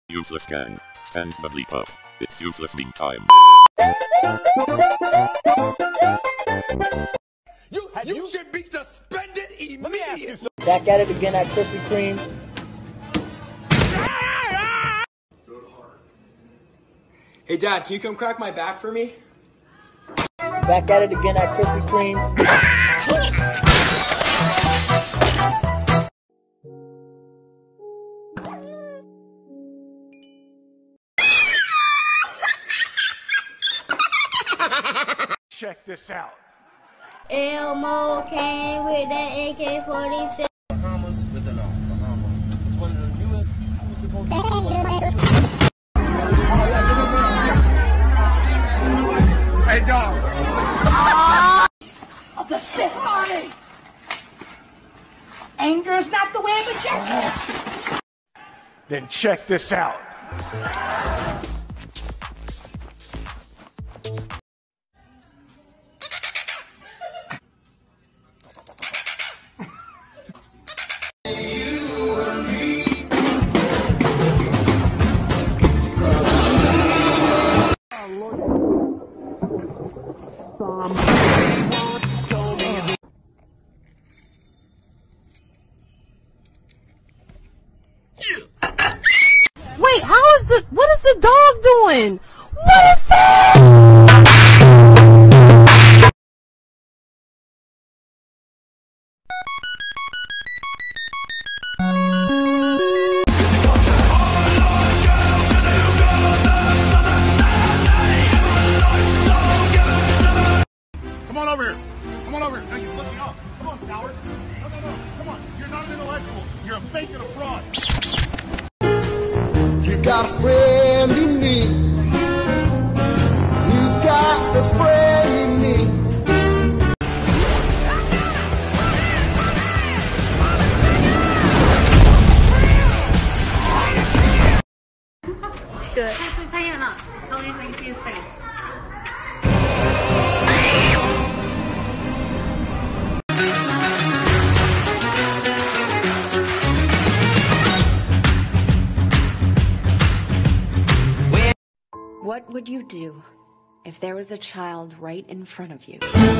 Useless gang. Stand the bleep up. It's useless being time. You should be suspended immediately. Back at it again at Krispy Kreme. Hey Dad, can you come crack my back for me? Back at it again at Krispy Kreme. Check this out. Elmo came with that AK-47. Bahamas with an O. Bahamas. It's one of the newest Hey, dog. Of the Sith Army. Anger is not the way of a gentleman. Then check this out. Wait, what is the dog doing? What is that? Come on over here. Come on over here. No, you flipped me off. Come on, coward. No. Come on. You're not an intellectual. You're a fake and a fraud. You got a friend in me. You got a friend in me. Good. 拍眼了，Tell me so you see his face. What would you do if there was a child right in front of you?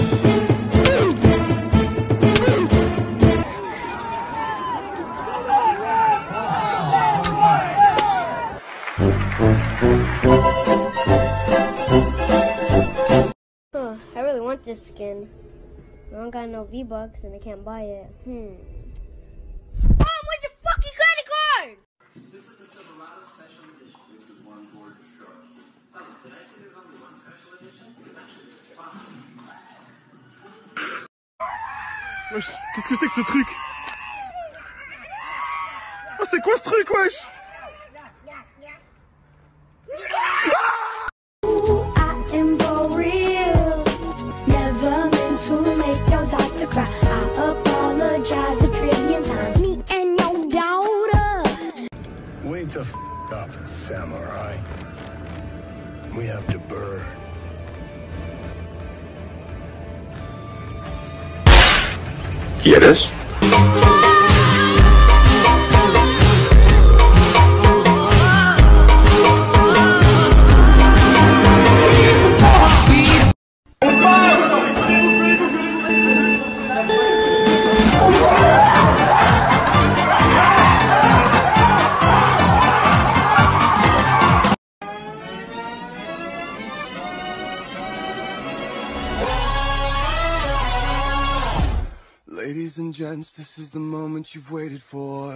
I really want this skin. I don't got no V-Bucks and I can't buy it. Mom, where's your fucking credit card? This is the Silverado Special Edition. This is one gorgeous shirt. Oh, did I say there's only one special edition? Because actually there's 5. Wesh, qu'est-ce que c'est que ce truc? Oh, c'est quoi ce truc, wesh? Wake the up, samurai. We have to burn. ¿Quieres? Ladies and gents, this is the moment you've waited for.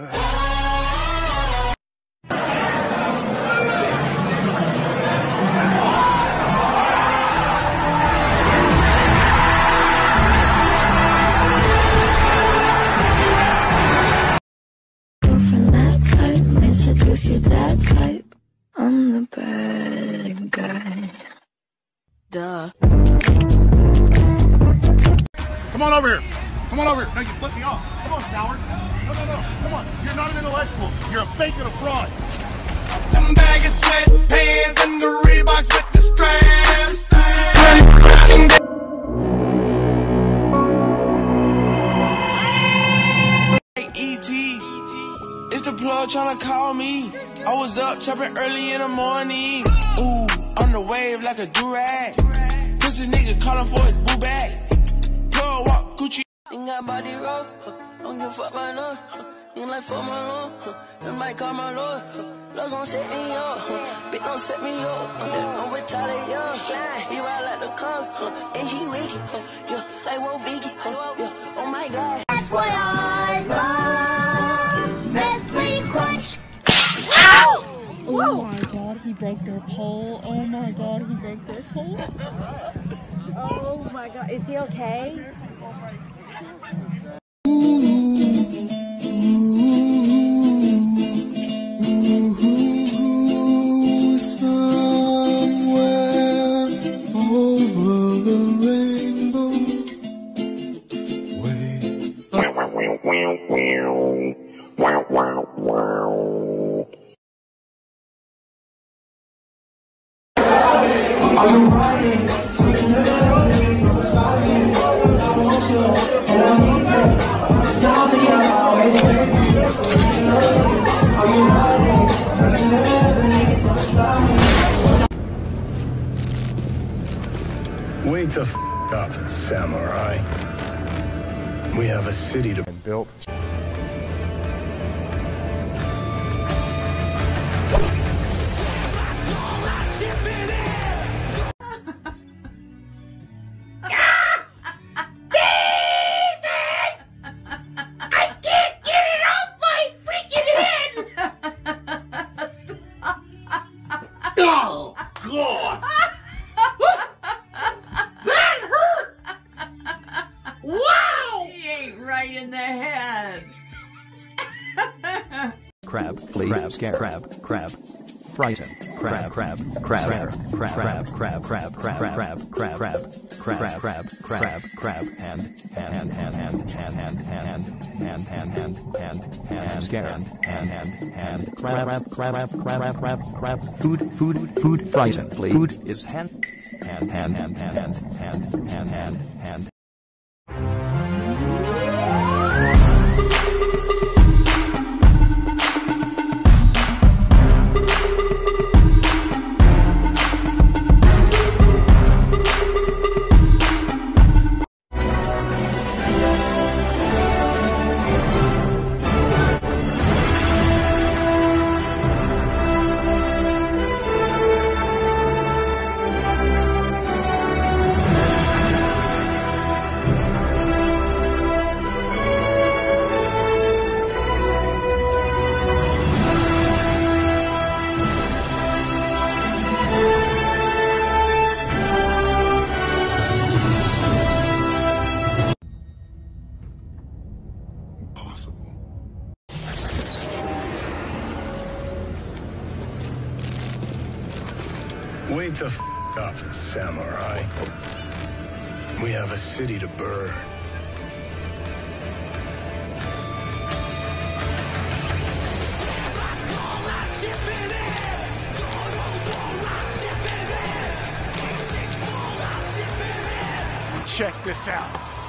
From that type, may seduce you that type. I'm the bad guy. Duh. Come on over here. Come on over here. No, you flipped me off. Come on, coward. No. Come on. You're not an intellectual. You're a fake and a fraud. Them baggy sweatpants and the Reeboks with the straps. Hey, E.T. It's the plug. girl tryna call me. I was up chopping early in the morning. Ooh, on the wave like a do-rag. Pussy nigga calling for his boo bag. Girl walk Gucci. Ain't got body roll. Don't give a fuck right now. Ain't like for my lord. Them might call my lord. Love gon' set me up. Bitch don't set me up. I'm retarded young. He ride like the car. And she wicked. Yeah, like Wolf Vicky. Yeah, oh my god. That's what I love. Nestle Crunch. Ow! Oh my god, he broke their pole. Oh my god, he broke their pole. Oh my god, is he okay? Somewhere over the rainbow. Wake the f up, samurai. We have a city to build. Oh, God! That hurt! Wow! He ain't right in the head. Crab, please. Crab, scare, crab. Frighten, crab, crab, and, scare, and, crab, food, frighten, please. Food is hand. Wake the f up, samurai. We have a city to burn. Check this out.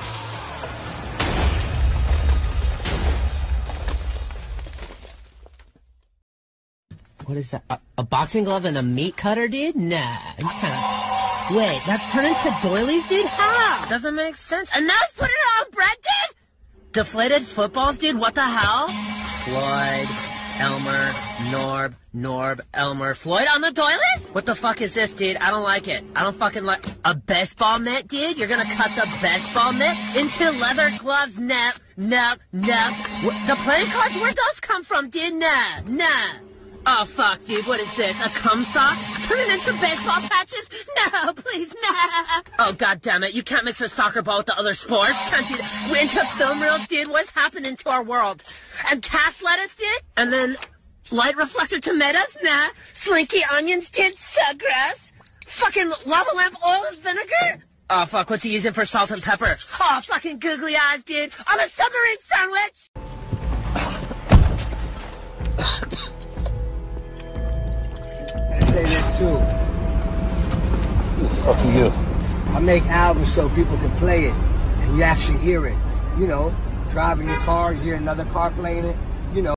What is that? A boxing glove and a meat cutter, dude? Nah. You kinda... Wait, that's turned into doilies, dude? How? Doesn't make sense. And now it's put it on bread, dude? Deflated footballs, dude? What the hell? Floyd, Elmer, Norb, Elmer, Floyd on the toilet? What the fuck is this, dude? I don't like it. I don't fucking like... A baseball mitt, dude? You're gonna cut the baseball mitt into leather gloves? No. The playing cards? Where'd those come from, dude? Nah. Oh, fuck, dude, what is this? A cum sock? Turn it into baseball patches? No, please, no! Oh, god damn it, you can't mix a soccer ball with the other sports? Can't do that. We're into film reels, dude? What's happening to our world? And cast lettuce, dude? And then light reflector tomatoes? Nah. Slinky onions, dude? So gross. Fucking lava lamp oil and vinegar? Oh, fuck, what's he using for salt and pepper? Oh, fucking googly eyes, dude. On a submarine sandwich! I say this too. Who the fuck are you? I make albums so people can play it and you actually hear it. You know, driving your car, you hear another car playing it.